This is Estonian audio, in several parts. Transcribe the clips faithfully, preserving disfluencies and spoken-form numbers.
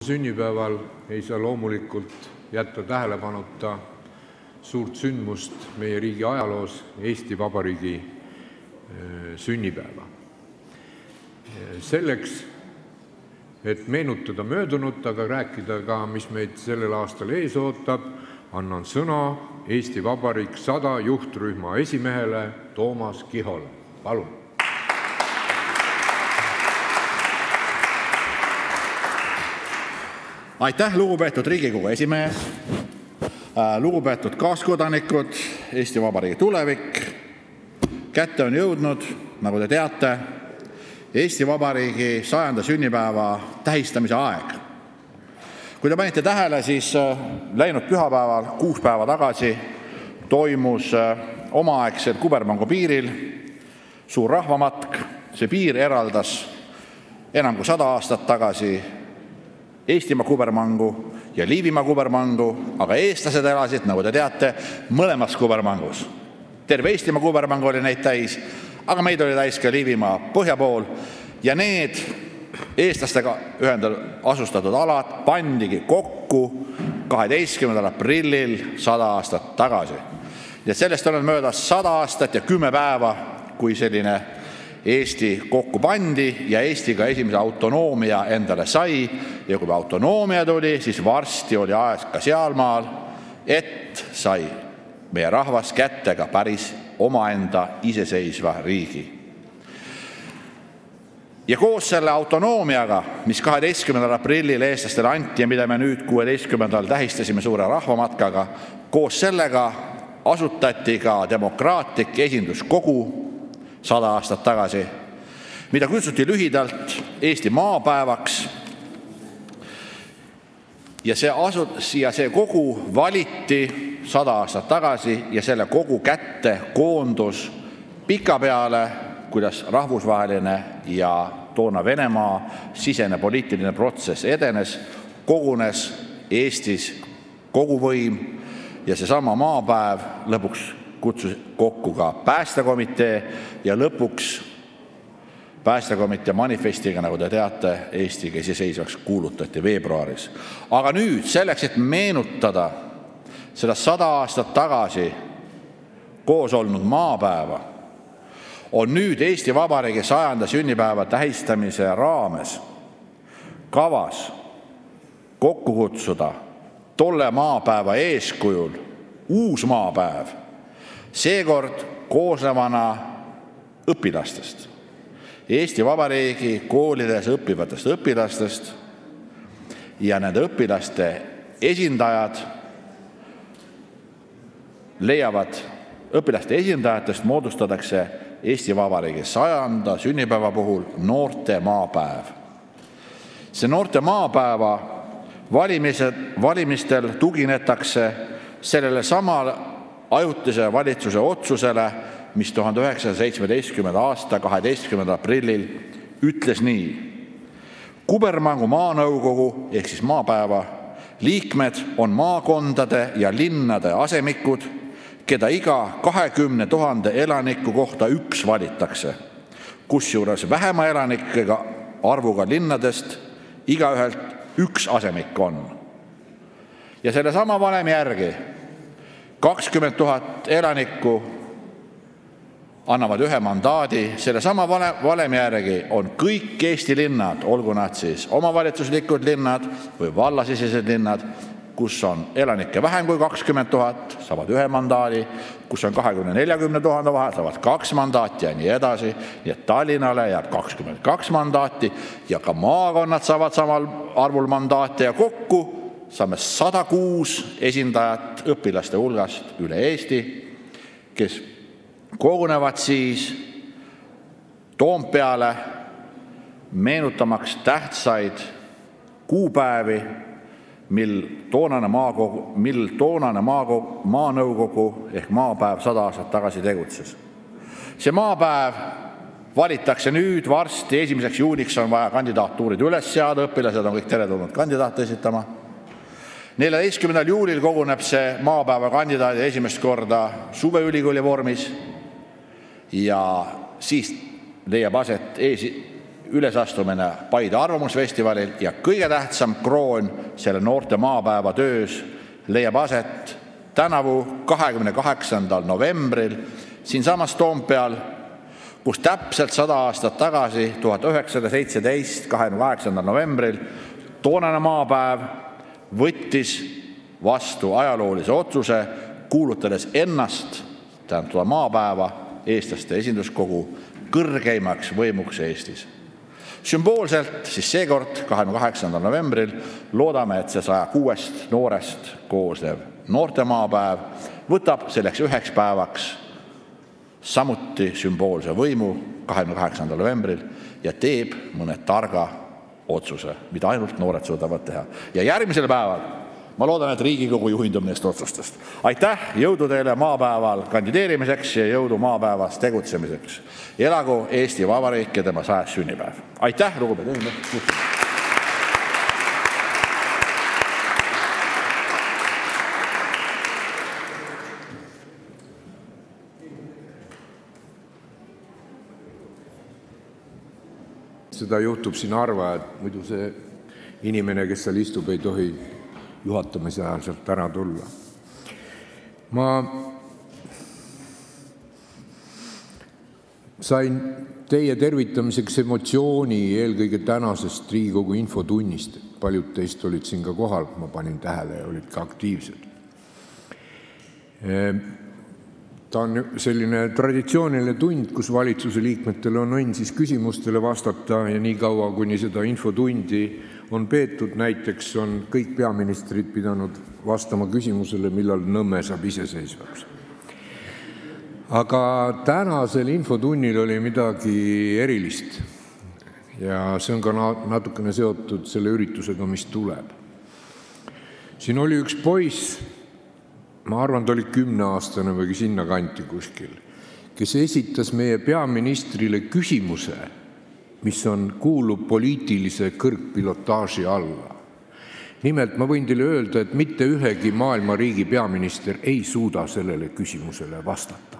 Sünnipäeval ei saa loomulikult jätta tähelepanuta suurt sündmust meie riigi ajaloos, Eesti Vabariigi sünnipäeva. Selleks, et meenutada möödunut, aga rääkida ka, mis meid sellel aastal ees ootab, annan sõna Eesti Vabariik sada juhtrühma esimehele Toomas Kihole. Palun! Aitäh, lugupeetud Riigikogu esimees, lugupeetud kaaskodanikud, Eesti Vabariigi tulevik. Kätte on jõudnud, nagu te teate, Eesti Vabariigi sajanda sünnipäeva tähistamise aeg. Kui te panite tähele, siis läinud pühapäeval, kuus päeva tagasi, toimus omaaegsel Kubermangu piiril suur rahvamatk. See piir eraldas enam kui sada aastat tagasi Eestimaa kubermangu ja Liivimaa kubermangu, aga eestlased elasid, nagu te teate, mõlemas kubermangus. Terve Eestimaa kubermangu oli neid täis, aga meid oli täis ka Liivimaa põhja pool ja need eestlastega ühendatud asustatud alad pandigi kokku kaheteistkümnendal aprillil sada aastat tagasi. Ja sellest on möödas sada aastat ja kümme päeva, kui selline Eesti kokku pandi ja Eesti ka esimese autonoomia endale sai. Ja kui autonoomia tuli, siis varsti oli aeg ka sealmaal, et sai meie rahvas kättega päris omaenda iseseisva riigi. Ja koos selle autonoomiaga, mis kaheteistkümnendal aprillil eestlastele anti ja mida me nüüd kuueteistkümnendal tähistasime suure rahvamatkaga, koos sellega asutati ka demokraatlik esinduskogu sada aastat tagasi, mida kutsuti lühidalt Eesti maapäevaks. Ja see, asut- ja see kogu valiti sada aastat tagasi ja selle kogu kätte koondus pika peale, kuidas rahvusvaheline ja toona Venemaa sisene poliitiline protsess edenes, kogunes Eestis koguvõim ja seesama maapäev lõpuks kutsus kokku ka päästekomitee ja lõpuks päästekomitee manifestiga, nagu te teate, Eestiga iseseisvaks kuulutati veebruaris. Aga nüüd selleks, et meenutada seda sada aastat tagasi koos olnud maapäeva, on nüüd Eesti Vabariigi sajanda sünnipäeva tähistamise raames kavas kokku kutsuda tolle maapäeva eeskujul uus maapäev, seekord koosnevana õpilastest, Eesti Vabariigi koolides õppivatest õpilastest ja nende õpilaste esindajad leiavad, õpilaste esindajatest moodustatakse Eesti Vabariigi sajanda sünnipäeva puhul noorte maapäev. See noorte maapäeva valimised, valimistel tuginetakse sellele samal ajutise valitsuse otsusele, mis tuhande üheksasaja seitsmeteistkümnenda aasta kaheteistkümnendal aprillil ütles nii. Kubermangu maanõukogu ehk siis maapäeva liikmed on maakondade ja linnade asemikud, keda iga kahekümne tuhande elaniku kohta üks valitakse, kusjuures vähema elanikega arvuga linnadest igaühelt üks asemik on. Ja selle sama valemi järgi kakskümmend tuhat elanikku annavad ühe mandaadi. Selle sama valemi järgi on kõik Eesti linnad, olgu nad siis omavalitsuslikud linnad või vallasisesed linnad, kus on elanikke vähem kui kakskümmend tuhat, saavad ühe mandaadi, kus on kahekümne neljakümne tuhande vahel, saavad kaks mandaati ja nii edasi. Nii et Tallinnale jääb kakskümmend kaks mandaati ja ka maakonnad saavad samal arvul mandaati ja kokku saame sada kuus esindajat õpilaste hulgast üle Eesti, kes kogunevad siis Toompeale meenutamaks tähtsaid kuupäevi, mil toonane, maakogu, mil toonane maakogu, maanõukogu ehk maapäev sada aastat tagasi tegutses. See maapäev valitakse nüüd varsti, esimeseks juuliks on vaja kandidaatuurid üles seada, õpilased on kõik teretulnud kandidaate esitama. neljateistkümnendal juulil koguneb see maapäeva kandidaadi esimest korda suveülikooli vormis ja siis leiab aset ees ülesastumine Paide arvamusfestivalil ja kõige tähtsam kroon selle noorte maapäeva töös leiab aset tänavu kahekümne kaheksandal novembril siinsamas Toompeal, kus täpselt sada aastat tagasi, tuhat üheksasada seitseteist, kahekümne kaheksandal novembril, toonane maapäev võttis vastu ajaloolise otsuse, kuulutades ennast, tähendab maapäeva, eestlaste esinduskogu kõrgeimaks võimuks Eestis. Sümboolselt siis seekord, kahekümne kaheksandal novembril, loodame, et see saja kuuest noorest koosnev noorte maapäev võtab selleks üheks päevaks samuti sümboolse võimu kahekümne kaheksandal novembril ja teeb mõne targa otsuse, mida ainult noored suudavad teha. Ja järgmisel päeval ma loodan, et Riigikogu juhindub neist otsustest. Aitäh, jõudu teile maapäeval kandideerimiseks ja jõudu maapäevas tegutsemiseks. Elagu Eesti Vabariik ja tema sajas sünnipäev. Aitäh, lugupeetud esimees! Seda juhtub siin harva, et muidu see inimene, kes seal istub, ei tohi juhatamise ajal sealt ära tulla. Ma sain teie tervitamiseks emotsiooni eelkõige tänasest Riigikogu infotunnist. Paljud teist olid siin ka kohal, ma panin tähele ja olid ka aktiivsed. Ta on selline traditsiooniline tund, kus valitsuse liikmetel on õnn siis küsimustele vastata ja nii kaua, kuni seda infotundi on peetud, näiteks on kõik peaministrid pidanud vastama küsimusele, millal Nõmme saab iseseisvaks. Aga tänasel infotunnil oli midagi erilist ja see on ka natukene seotud selle üritusega, mis tuleb. Siin oli üks poiss, ma arvan, ta oli kümneaastane või sinna kanti kuskil, kes esitas meie peaministrile küsimuse, mis on, kuulub poliitilise kõrgpilotaaži alla. Nimelt, ma võin teile öelda, et mitte ühegi maailma riigi peaminister ei suuda sellele küsimusele vastata.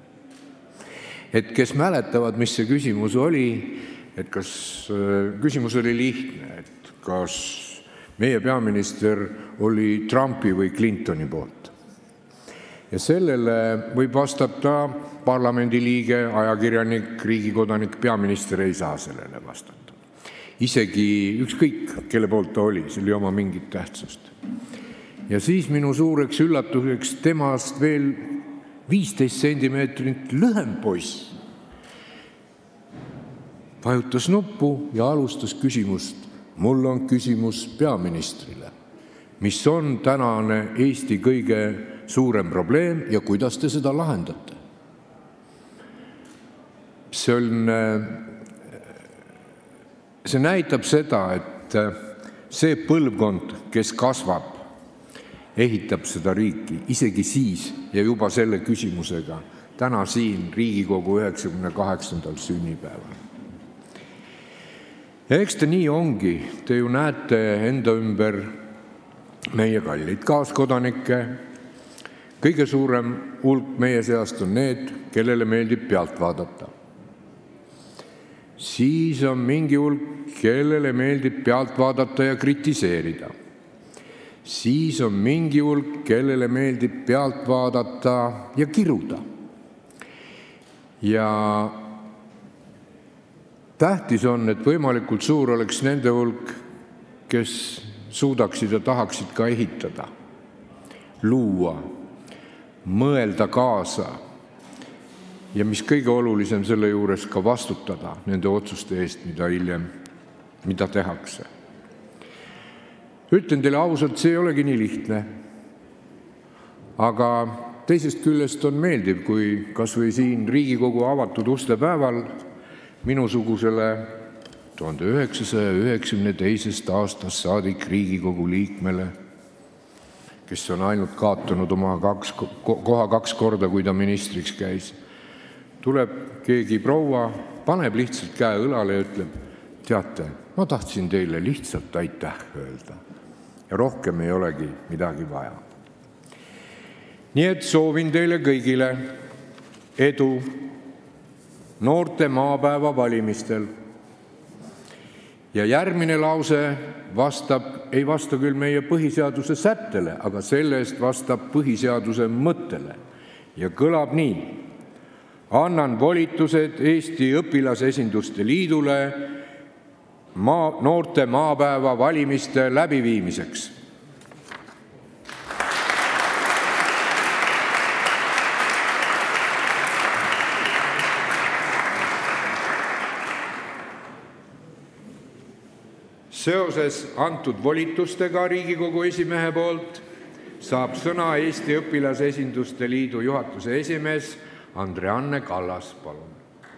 Et kes mäletavad, mis see küsimus oli, et kas küsimus oli lihtne, et kas meie peaminister oli Trumpi või Clintoni poolt. Ja sellele võib vastata parlamendiliige, ajakirjanik, riigikodanik, peaminister ei saa sellele vastata. Isegi ükskõik, kelle poolt ta oli, see oli oma mingit tähtsust. Ja siis minu suureks üllatuseks temast veel viisteist sentimeetrit lühem poiss vajutas nuppu ja alustas küsimust. Mul on küsimus peaministrile, mis on tänane Eesti kõige suurem probleem ja kuidas te seda lahendate? See, on, see näitab seda, et see põlvkond, kes kasvab, ehitab seda riiki, isegi siis ja juba selle küsimusega, täna siin Riigikogu üheksakümne kaheksandal sünnipäeval. Ja eks ta nii ongi, te ju näete enda ümber meie kallid kaaskodanikke. Kõige suurem hulk meie seast on need, kellele meeldib pealt vaadata. Siis on mingi hulk, kellele meeldib pealt vaadata ja kritiseerida. Siis on mingi hulk, kellele meeldib pealt vaadata ja kiruda. Ja tähtis on, et võimalikult suur oleks nende hulk, kes suudaksid ja tahaksid ka ehitada, luua, mõelda kaasa ja mis kõige olulisem selle juures ka vastutada nende otsuste eest, mida hiljem, mida tehakse. Ütlen teile ausalt, see ei olegi nii lihtne, aga teisest küljest on meeldiv, kui kas või siin Riigikogu avatud uste päeval minusugusele tuhande üheksasaja üheksakümne teisest aastast saadik Riigikogu liikmele, kes on ainult kaotanud oma kaks, koha kaks korda, kui ta ministriks käis, tuleb keegi proua, paneb lihtsalt käe õlale ja ütleb, teate, ma tahtsin teile lihtsalt aitäh öelda ja rohkem ei olegi midagi vaja. Nii et soovin teile kõigile edu noorte maapäeva valimistel. Ja järgmine lause vastab, ei vasta küll meie põhiseaduse sättele, aga sellest vastab põhiseaduse mõttele ja kõlab nii. Annan volitused Eesti Õpilasesinduste Liidule maa, noorte maapäeva valimiste läbiviimiseks. Seoses antud volitustega Riigikogu esimehe poolt saab sõna Eesti Õpilasesinduste Liidu juhatuse esimees Andre-Anne Kallas, palun.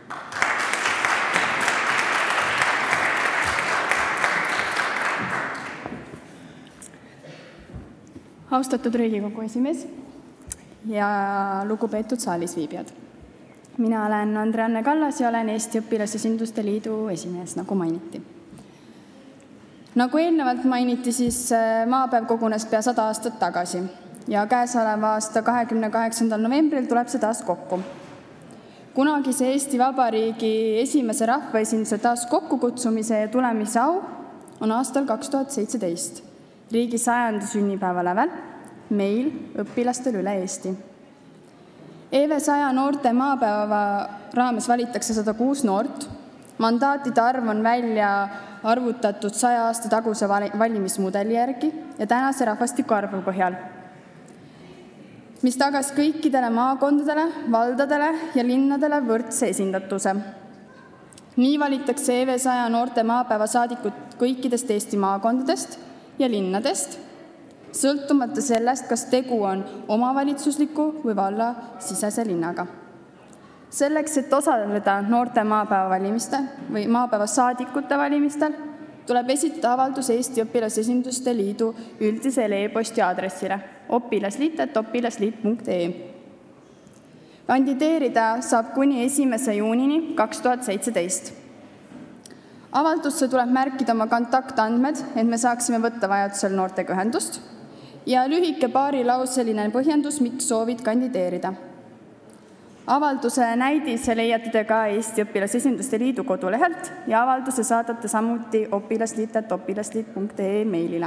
Austatud Riigikogu esimees ja lugupeetud saalis viibijad. Mina olen Andre-Anne Kallas ja olen Eesti Õpilasesinduste Liidu esimees, nagu mainiti. Nagu eelnevalt mainiti, siis maapäev kogunes pea sada aastat tagasi ja käesoleva aasta kahekümne kaheksandal novembril tuleb see taas kokku. Kunagise Eesti Vabariigi esimese rahvaesinduse taas kokkukutsumise ja tulemise au on aastal kaks tuhat seitseteist riigi sajanda sünnipäeva lävel meil õpilastel üle Eesti. E V saja noorte maapäeva raames valitakse sada kuus noort. Mandaatide arv on välja arvutatud saja aasta taguse valimismudeli järgi ja tänase rahvastiku arvu põhjal, mis tagas kõikidele maakondadele, valdadele ja linnadele võrdse esindatuse. Nii valitakse E V saja noorte maapäeva saadikud kõikidest Eesti maakondadest ja linnadest, sõltumata sellest, kas tegu on omavalitsusliku või valla sisese linnaga. Selleks, et osaleda noorte maapäeva valimistel või maapäeva saadikute valimistel, tuleb esitada avaldus Eesti Õpilasesinduste Liidu üldisele e-posti aadressile opilasliit at opilasliit punkt ee. Kandideerida saab kuni esimese juunini kaks tuhat seitseteist. Avaldusse tuleb märkida oma kontaktandmed, et me saaksime võtta vajadusel noortega ühendust ja lühike paarilauseline põhjendus, miks soovid kandideerida. Avalduse näidise leiate te ka Eesti Õpilasesinduste Liidu kodulehelt ja avalduse saadate samuti opilasliit at opilasliit punkt ee meilile.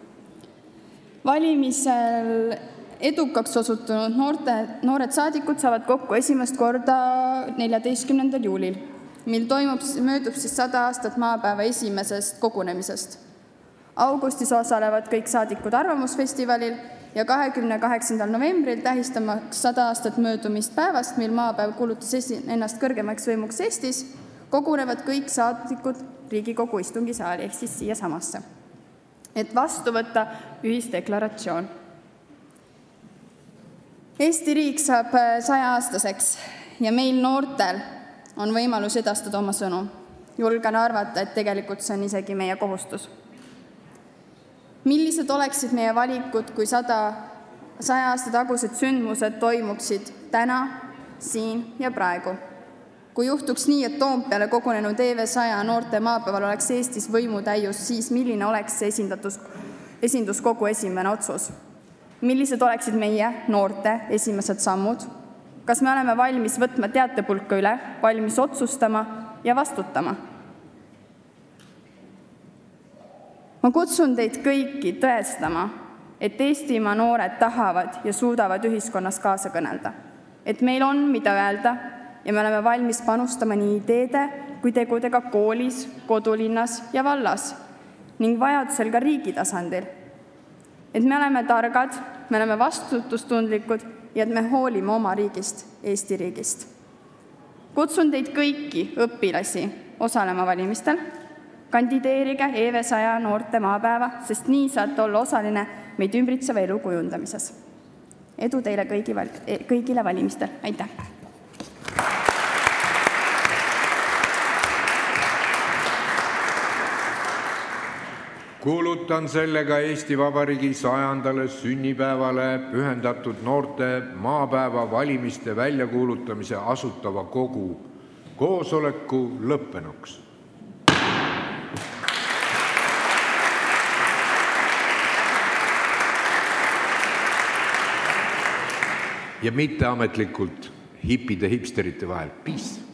Valimisel edukaks osutunud noorte, noored saadikud saavad kokku esimest korda neljateistkümnendal juulil, mil toimub, möödub siis sada aastat maapäeva esimesest kogunemisest. Augustis osalevad kõik saadikud arvamusfestivalil ja kahekümne kaheksandal novembril tähistamaks sada aastat möödumist päevast, mil maapäev kuulutas ennast kõrgemaks võimuks Eestis, kogunevad kõik saadikud Riigikogu istungisaali ehk siis siia samasse, et vastu võtta ühisdeklaratsioon. Eesti riik saab saja aastaseks ja meil noortel on võimalus edastada oma sõnu. Julgen arvata, et tegelikult see on isegi meie kohustus. Millised oleksid meie valikud, kui sada, saja aasta tagused sündmused toimuksid täna, siin ja praegu? Kui juhtuks nii, et Toompeale kogunenud E V saja noorte maapäeval oleks Eestis võimutäius, siis milline oleks see esindatus, esinduskogu esimene otsus? Millised oleksid meie noorte esimesed sammud? Kas me oleme valmis võtma teatepulka üle, valmis otsustama ja vastutama? Ma kutsun teid kõiki tõestama, et Eestimaa noored tahavad ja suudavad ühiskonnas kaasa kõnelda, et meil on mida öelda ja me oleme valmis panustama nii ideede kui tegudega koolis, kodulinnas ja vallas ning vajadusel ka riigi tasandil. Et me oleme targad, me oleme vastutustundlikud ja et me hoolime oma riigist, Eesti riigist. Kutsun teid kõiki õpilasi osalema valimistel. Kandideerige E V saja noorte maapäeva, sest nii saate olla osaline meid ümbritseva elu kujundamises. Edu teile kõigi, kõigile valimistel. Aitäh! Kuulutan sellega Eesti Vabariigi sajandale sünnipäevale pühendatud noorte maapäeva valimiste väljakuulutamise asutava kogu koosoleku lõppenuks. Ja mitteametlikult hipide hipsterite vahel. Peace!